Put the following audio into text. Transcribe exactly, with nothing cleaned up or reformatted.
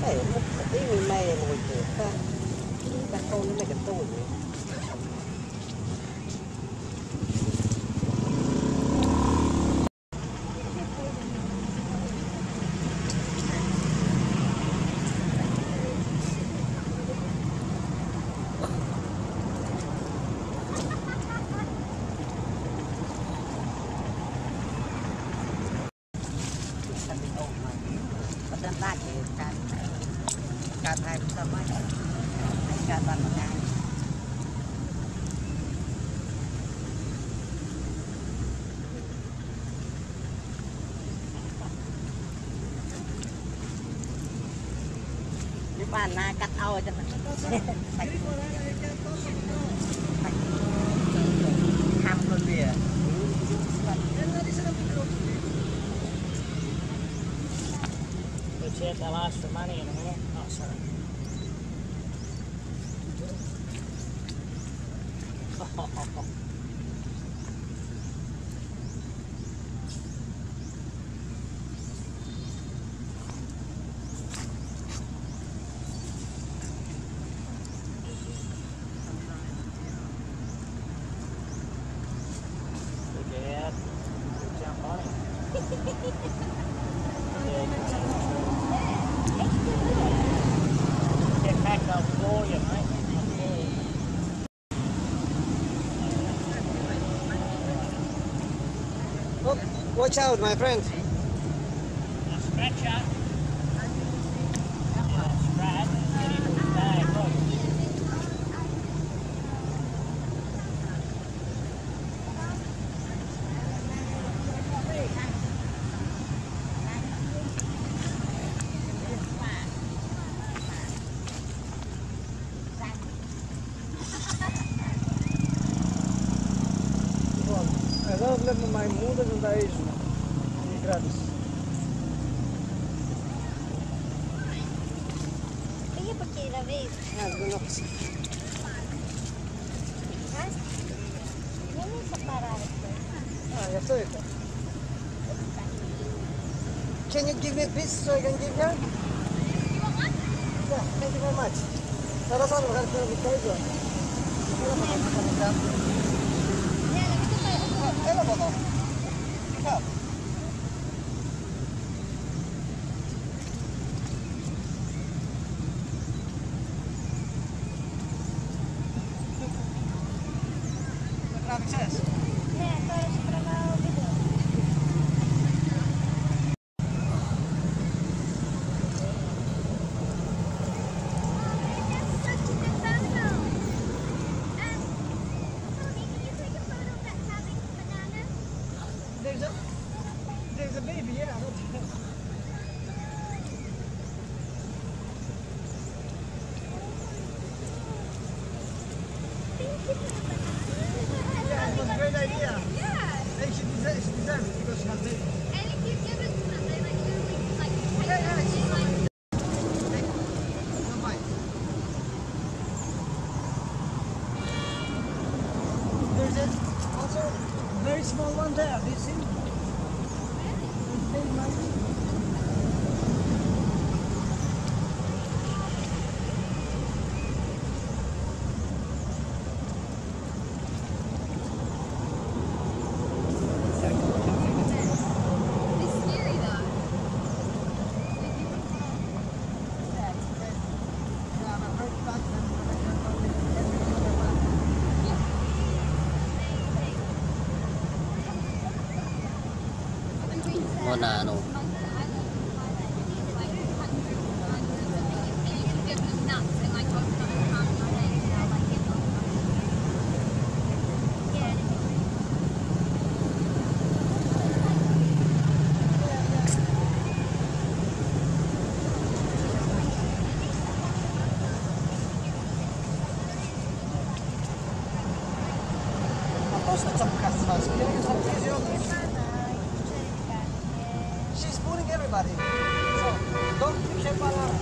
Eh, tí mình mày một chút ta. Ta con nó mày cái tôi.การถ่ายทำไมการบันงานที่บ้านนากัดเอาจังเลยทำคนเดียวCheck the last for money in a minute. Oh, sorry. Look at jump on it. Get back up for you, mate. Oh, watch out, my friend. A scratcher. Yeah, scratch. Get into the bag, look. Agora leva mais mudas não dá isso, de grátis. Tem a primeira vez? Ah, não não precisa. Não me separar. Ah, já estou aqui. Can you give me a piece so I can give you? You want one? Yeah, thank you very much. Sarah sana bakal kita bicara juga. Ela botou. Fica. Grave chance. É, agora deixa pra lá o vídeo. There's a, there's a baby, yeah. Yeah, it was a great idea. Yeah. And she deserves, she deserves it because she has baby. And if you give it to them, they like literally like take Yeah, yeah, it she's and like Take, don't mind. There's a, also a very small one there. Do you see? It's very nice. it's scary though. Muna ano She's fooling everybody. So don't picture para